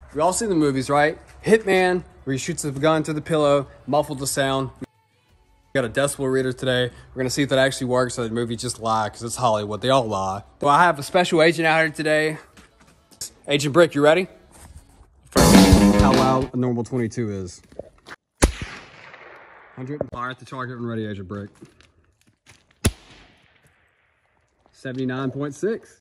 We all seen the movies, right? Hitman, where he shoots the gun through the pillow, muffled the sound. We got a decibel reader today. We're gonna see if that actually works or the movie just lie, because it's Hollywood. They all lie. So I have a special agent out here today. Agent Brick, you ready? First, how loud a normal 22 is. 100, fire at the target and ready, Agent Brick. 79.6.